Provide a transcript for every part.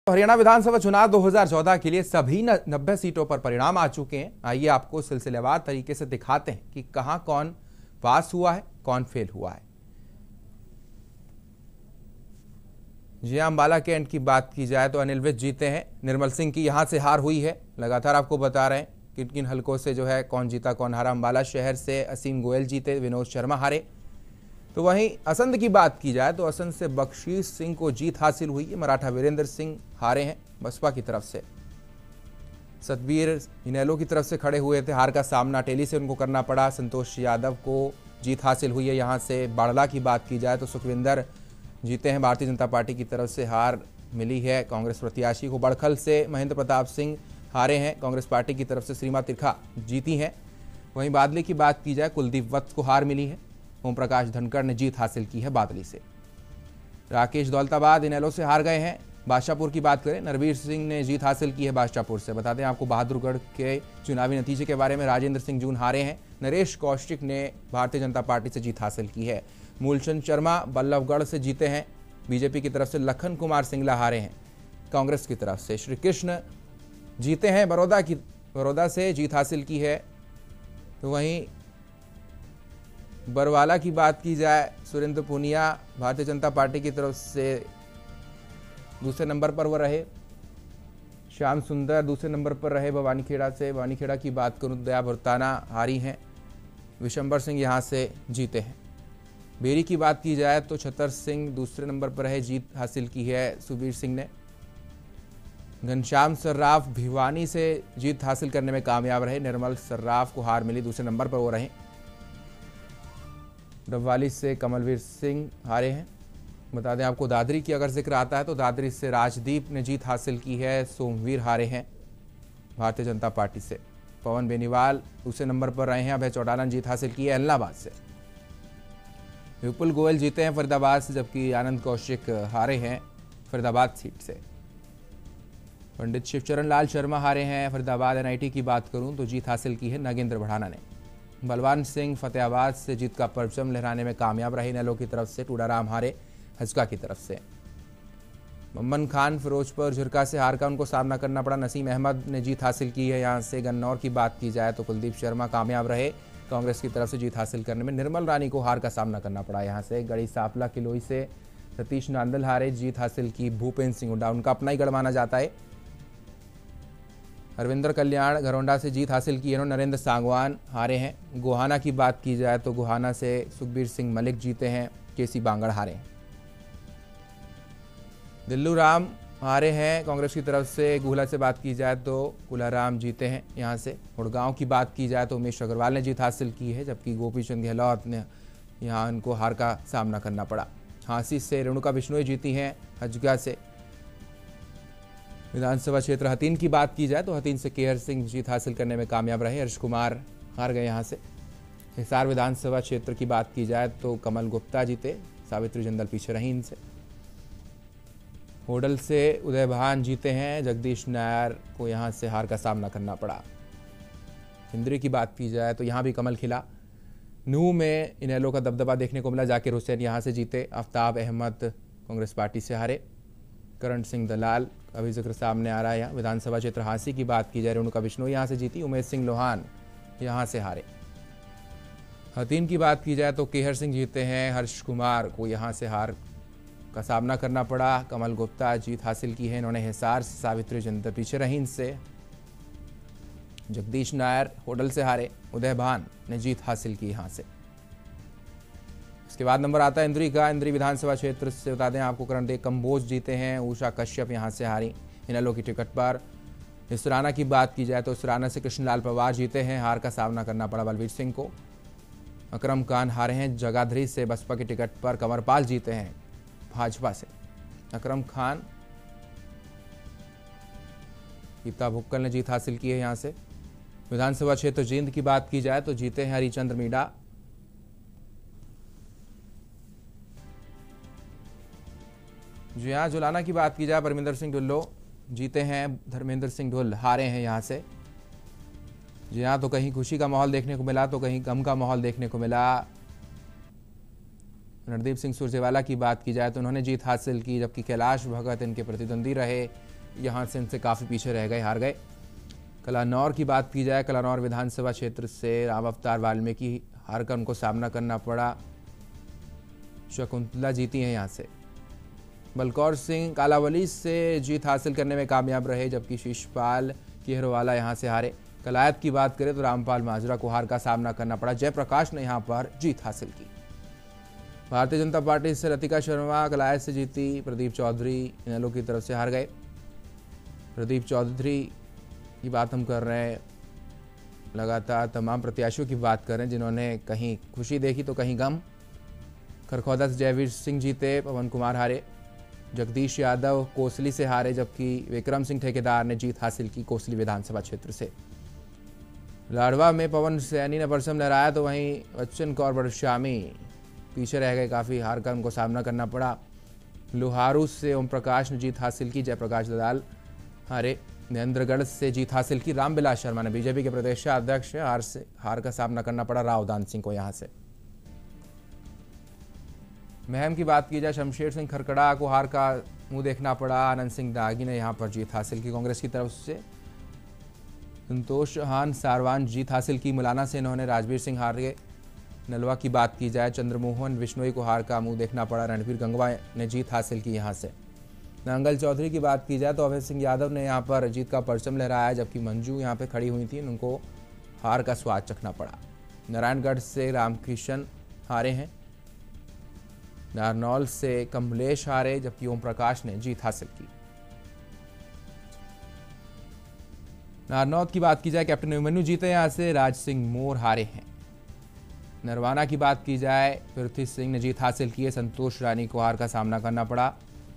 हरियाणा विधानसभा चुनाव 2014 के लिए सभी 90 सीटों पर परिणाम आ चुके हैं। आइए आपको सिलसिलेवार तरीके से दिखाते हैं कि कहां कौन पास हुआ है, कौन फेल हुआ है। जी अंबाला कैंट की बात की जाए तो अनिल विज जीते हैं। निर्मल सिंह की यहां से हार हुई है। लगातार आपको बता रहे हैं किन किन हलकों से जो है कौन जीता कौन हारा। अंबाला शहर से असीम गोयल जीते, विनोद शर्मा हारे। तो वहीं असंध की बात की जाए तो असंध से बख्शीश सिंह को जीत हासिल हुई है। मराठा वीरेंद्र सिंह हारे हैं बसपा की तरफ से। सतबीर इनेलो की तरफ से खड़े हुए थे, हार का सामना टेली से उनको करना पड़ा। संतोष यादव को जीत हासिल हुई है। यहाँ से बाड़ला की बात की जाए तो सुखविंदर जीते हैं। भारतीय जनता पार्टी की तरफ से हार मिली है कांग्रेस प्रत्याशी को। बड़खल से महेंद्र प्रताप सिंह हारे हैं। कांग्रेस पार्टी की तरफ से श्रीमा तिरखा जीती हैं। वहीं बादली की बात की जाए कुलदीप वत्स को हार मिली है। ओम प्रकाश धनखड़ ने जीत हासिल की है बादली से। राकेश दौलताबाद इनेलो से हार गए हैं। बादशाहपुर की बात करें, नरवीर सिंह ने जीत हासिल की है बादशाहपुर से। बता दें आपको बहादुरगढ़ के चुनावी नतीजे के बारे में, राजेंद्र सिंह जून हारे हैं। नरेश कौशिक ने भारतीय जनता पार्टी से जीत हासिल की है। मूलचंद शर्मा बल्लभगढ़ से जीते हैं बीजेपी की तरफ से। लखन कुमार सिंगला हारे हैं कांग्रेस की तरफ से। श्री कृष्ण जीते हैं बड़ौदा से जीत हासिल की है। तो वहीं बरवाला की बात की जाए, सुरेंद्र पुनिया भारतीय जनता पार्टी की तरफ से दूसरे नंबर पर वो रहे। श्याम सुंदर दूसरे नंबर पर रहे भवानीखेड़ा से। भवानीखेड़ा की बात करूं, दया भुरताना हारी हैं। विशंबर सिंह यहां से जीते हैं। बेरी की बात की जाए तो छतर सिंह दूसरे नंबर पर रहे, जीत हासिल की है सुबीर सिंह ने। घनश्याम सर्राफ भिवानी से जीत हासिल करने में कामयाब रहे। निर्मल सर्राफ को हार मिली, दूसरे नंबर पर वो रहे। डबवाली से कमलवीर सिंह हारे हैं। बता दें आपको दादरी की अगर जिक्र आता है तो दादरी से राजदीप ने जीत हासिल की है। सोमवीर हारे हैं भारतीय जनता पार्टी से। पवन बेनीवाल दूसरे नंबर पर रहे हैं। अभय चौटाला ने जीत हासिल की है एलनाबाद से। विपुल गोयल जीते हैं फरीदाबाद से, जबकि आनंद कौशिक हारे हैं फरीदाबाद सीट से। पंडित शिवचरण लाल शर्मा हारे हैं फरीदाबाद। एनआईटी की बात करूं तो जीत हासिल की है नागेंद्र भड़ाना ने। बलवान सिंह फतेहाबाद से जीत का परचम लहराने में कामयाब रहे इनेलो की तरफ से। टूडाराम हारे हजका की तरफ से। मम्मन खान फिरोजपुर झिरका से हार का उनको सामना करना पड़ा। नसीम अहमद ने जीत हासिल की है। यहाँ से गन्नौर की बात की जाए तो कुलदीप शर्मा कामयाब रहे कांग्रेस की तरफ से जीत हासिल करने में। निर्मल रानी को हार का सामना करना पड़ा। यहाँ से गढ़ी सापला किलोई से सतीश नांदल हारे, जीत हासिल की भूपेंद्र सिंह हुड्डा, उनका अपना ही गढ़ माना जाता है। हरविंदर कल्याण घरौंडा से जीत हासिल की है। नरेंद्र सांगवान हारे हैं। गोहाना की बात की जाए तो गोहाना से सुखबीर सिंह मलिक जीते हैं। केसी बांगड़ हारे हैं। दिल्लू राम हारे हैं कांग्रेस की तरफ से। गुहला से बात की जाए तो कुलाराम जीते हैं यहाँ से। गुड़गांव की बात की जाए तो उमेश अग्रवाल ने जीत हासिल की है, जबकि गोपीचंद गहलोत ने यहाँ उनको हार का सामना करना पड़ा। झांसी से रेणुका बिश्नोई जीती हैं। हजगा से विधानसभा क्षेत्र हतीन की बात की जाए तो हतीन से केहर सिंह जीत हासिल करने में कामयाब रहे। हर्ष कुमार हार गए यहाँ से। हिसार विधानसभा क्षेत्र की बात की जाए तो कमल गुप्ता जीते, सावित्री जिंदल पीछे रही इनसे। होडल से उदय भान जीते हैं। जगदीश नायर को यहाँ से हार का सामना करना पड़ा। इंद्री की बात की जाए तो यहाँ भी कमल खिला। नूह में इनेलो का दबदबा देखने को मिला। जाकिर हुसैन यहाँ से जीते। आफ्ताब अहमद कांग्रेस पार्टी से हारे। करण सिंह दलाल अभी जिक्र सामने आ रहा है। यहाँ विधानसभा क्षेत्र हांसी की बात की जाए रेणुका बिश्नोई यहाँ से जीती। उमेश सिंह लोहान यहाँ से हारे। हतीन की बात की जाए तो केहर सिंह जीते हैं। हर्ष कुमार को यहाँ से हार का सामना करना पड़ा। कमल गुप्ता जीत हासिल की है इन्होंने हिसार से। सावित्री जिंदल पीछे रही इनसे। जगदीश नायर होडल से हारे। उदय भान ने जीत हासिल की यहाँ से। इसके बाद नंबर आता है इंद्री का। इंद्री विधानसभा क्षेत्र से बता दें आपको करणदेव कंबोज जीते हैं। उषा कश्यप यहाँ से हारी इनेलो की टिकट पर। इसराना की बात की जाए तो इसराना से कृष्णलाल पवार जीते हैं। हार का सामना करना पड़ा बलवीर सिंह को। अकरम खान हारे हैं जगाधरी से बसपा की टिकट पर। कंवरपाल जीते हैं भाजपा से। अकरम खान गीता भुक्कल ने जीत हासिल की है यहाँ से। विधानसभा क्षेत्र जींद की बात की जाए तो जीते हैं हरिचंद्र मीणा। जी हाँ, जुलाना की बात की जाए परमिंदर सिंह ढुल्लो जीते हैं। धर्मेंद्र सिंह ढुल हारे हैं यहाँ से। जी हाँ, तो कहीं खुशी का माहौल देखने को मिला तो कहीं गम का माहौल देखने को मिला। रणदीप सिंह सुरजेवाला की बात की जाए तो उन्होंने जीत हासिल की, जबकि कैलाश भगत इनके प्रतिद्वंदी रहे। यहाँ से इनसे काफ़ी पीछे रह गए, हार गए। कलानौर की बात की जाए, कलानौर विधानसभा क्षेत्र से राम अवतार वाल्मीकि हार कर उनको सामना करना पड़ा। शकुंतला जीती हैं यहाँ से। बलकौर सिंह कालावली से जीत हासिल करने में कामयाब रहे, जबकि शिशपाल केहरवाला यहाँ से हारे। कलायत की बात करें तो रामपाल माजरा को हार का सामना करना पड़ा। जयप्रकाश ने यहाँ पर जीत हासिल की। भारतीय जनता पार्टी से रतिका शर्मा कलायत से जीती। प्रदीप चौधरी इनेलो की तरफ से हार गए। प्रदीप चौधरी की बात हम कर रहे हैं, लगातार तमाम प्रत्याशियों की बात कर रहे हैं जिन्होंने कहीं खुशी देखी तो कहीं गम। खरखौदा से जयवीर सिंह जीते, पवन कुमार हारे। जगदीश यादव कोसली से हारे, जबकि विक्रम सिंह ठेकेदार ने जीत हासिल की कोसली विधानसभा क्षेत्र से। लाडवा में पवन सैनी ने परचम लहराया, तो वहीं बच्चन कौर बड़श्यामी पीछे रह गए, काफ़ी हार कर उनको सामना करना पड़ा। लोहारू से ओम प्रकाश ने जीत हासिल की। जयप्रकाश दलाल हारे। महेंद्रगढ़ से जीत हासिल की रामविलास शर्मा ने। बीजेपी के प्रदेशाध्यक्ष हार का सामना करना पड़ा रावदान सिंह को यहाँ से। महम की बात की जाए, शमशेर सिंह खरकड़ा को हार का मुंह देखना पड़ा। आनंद सिंह दागी ने यहाँ पर जीत हासिल की कांग्रेस की तरफ से। संतोष हान सारवान जीत हासिल की, मुलाना से इन्होंने। राजवीर सिंह हार गए। नलवा की बात की जाए, चंद्रमोहन बिश्नोई को हार का मुंह देखना पड़ा। रणबीर गंगवा ने जीत हासिल की यहाँ से। नांगल चौधरी की बात की जाए तो अभय सिंह यादव ने यहाँ पर जीत का परचम लहराया, जबकि मंजू यहाँ पे खड़ी हुई थी, उनको हार का स्वाद चखना पड़ा। नारायणगढ़ से रामकिशन हारे हैं। नारनौल से कमलेश हारे, जबकि ओम प्रकाश ने जीत हासिल की। नारनौल की बात की जाए, कैप्टन अभिमन्यु जीते यहाँ से। राज सिंह मोर हारे हैं। नरवाना की बात की जाए, पृथ्वी सिंह ने जीत हासिल की है। संतोष रानी को हार का सामना करना पड़ा।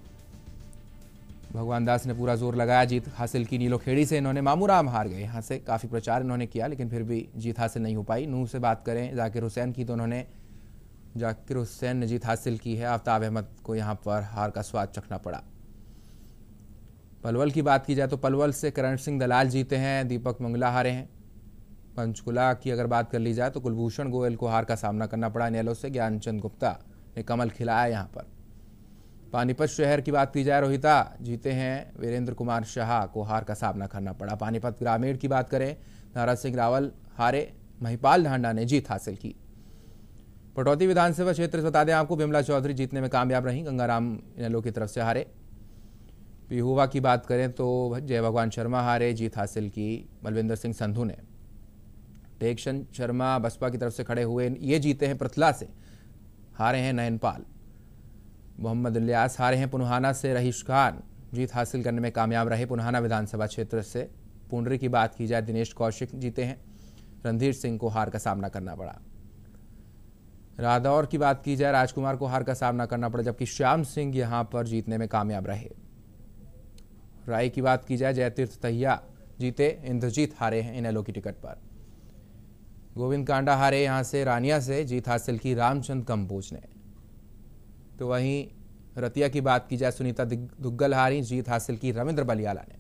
भगवान दास ने पूरा जोर लगाया, जीत हासिल की। नीलोखेड़ी से इन्होंने। मामू राम हार गए, यहाँ से काफ़ी प्रचार इन्होंने किया, लेकिन फिर भी जीत हासिल नहीं हो पाई। नूह से बात करें जाकिर हुसैन की, तो उन्होंने जाकिर हुसैन ने जीत हासिल की है। आफ्ताब अहमद को यहाँ पर हार का स्वाद चखना पड़ा। पलवल की बात की जाए तो पलवल से करण सिंह दलाल जीते हैं। दीपक मंगला हारे हैं। पंचकुला की अगर बात कर ली जाए तो कुलभूषण गोयल को हार का सामना करना पड़ा। इनेलो से ज्ञानचंद गुप्ता ने कमल खिलाया यहाँ पर। पानीपत शहर की बात की जाए, रोहिता जीते हैं। वीरेंद्र कुमार शाह को हार का सामना करना पड़ा। पानीपत ग्रामीण की बात करें, नाराज सिंह रावल हारे। महिपाल ढांडा ने जीत हासिल की। पटौदी विधानसभा क्षेत्र से बता दें आपको, बिमला चौधरी जीतने में कामयाब रही। गंगाराम इनेलो की तरफ से हारे। पिहुआ की बात करें तो जय भगवान शर्मा हारे, जीत हासिल की बलविंदर सिंह संधू ने। टेकचंद शर्मा बसपा की तरफ से खड़े हुए, ये जीते हैं प्रथला से, हारे हैं नयनपाल। मोहम्मद इलियास हारे हैं पुनहाना से। रहीश खान जीत हासिल करने में कामयाब रहे पुनहाना विधानसभा क्षेत्र से। पुंडरी की बात की जाए, दिनेश कौशिक जीते हैं। रणधीर सिंह को हार का सामना करना पड़ा। रादौर की बात की जाए, राजकुमार को हार का सामना करना पड़ा, जबकि श्याम सिंह यहां पर जीतने में कामयाब रहे। राय की बात की जाए, जयतीर्थ तहिया जीते। इंद्रजीत हारे हैं इनेलो की टिकट पर। गोविंद कांडा हारे यहां से। रानिया से जीत हासिल की रामचंद कंबोज ने। तो वहीं रतिया की बात की जाए, सुनीता दुग्गल हारी, जीत हासिल की रविंद्र बलियाला ने।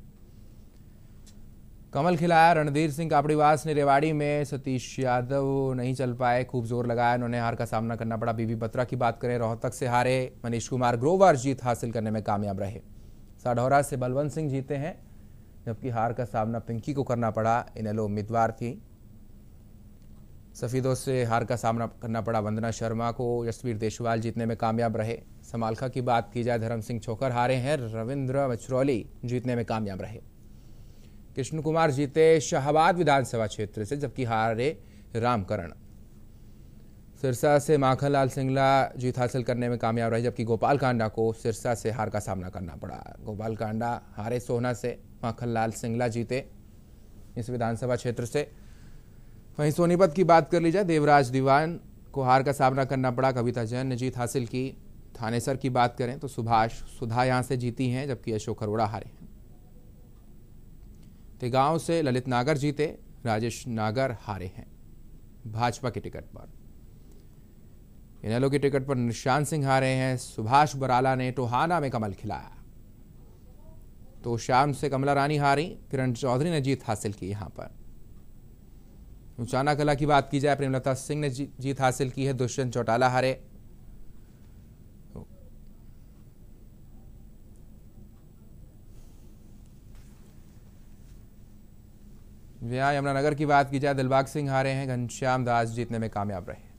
कमल खिलाया रणधीर सिंह कापड़ीवास ने। रेवाड़ी में सतीश यादव नहीं चल पाए, खूब जोर लगाया, उन्होंने हार का सामना करना पड़ा। बीबी बत्रा की बात करें, रोहतक से हारे। मनीष कुमार ग्रोवर जीत हासिल करने में कामयाब रहे। साढौरा से बलवंत सिंह जीते हैं, जबकि हार का सामना पिंकी को करना पड़ा, इनेलो उम्मीदवार थी। सफीदों से हार का सामना करना पड़ा वंदना शर्मा को। यशवीर देशवाल जीतने में कामयाब रहे। समालखा की बात की जाए, धर्म सिंह छोकर हारे हैं। रविंद्र मचरौली जीतने में कामयाब रहे। कृष्ण कुमार जीते शाहबाद विधानसभा क्षेत्र से, जबकि हारे रामकरण। सिरसा से माखनलाल सिंगला जीत हासिल करने में कामयाब रहे, जबकि गोपाल कांडा को सिरसा से हार का सामना करना पड़ा। गोपाल कांडा हारे सोहना से। माखनलाल सिंगला जीते इस विधानसभा क्षेत्र से। वहीं सोनीपत की बात कर ली जाए, देवराज दीवान को हार का सामना करना पड़ा। कविता जैन ने जीत हासिल की। थानेसर की बात करें तो सुभाष सुधा यहां से जीती हैं, जबकि अशोक अरोड़ा हारे हैं। तेगांव से ललित नागर जीते। राजेश नागर हारे हैं भाजपा के टिकट पर। इनेलो की टिकट पर निशान सिंह हारे हैं। सुभाष बराला ने टोहाना में कमल खिलाया। तो शाम से कमला रानी हारी। किरण चौधरी ने जीत हासिल की। यहां पर उचाना कला की बात की जाए, प्रेमलता सिंह ने जीत हासिल की है। दुष्यंत चौटाला हारे। जी हाँ, यमुनानगर की बात की जाए, दिलबाग सिंह हारे हैं, घनश्याम दास जीतने में कामयाब रहे।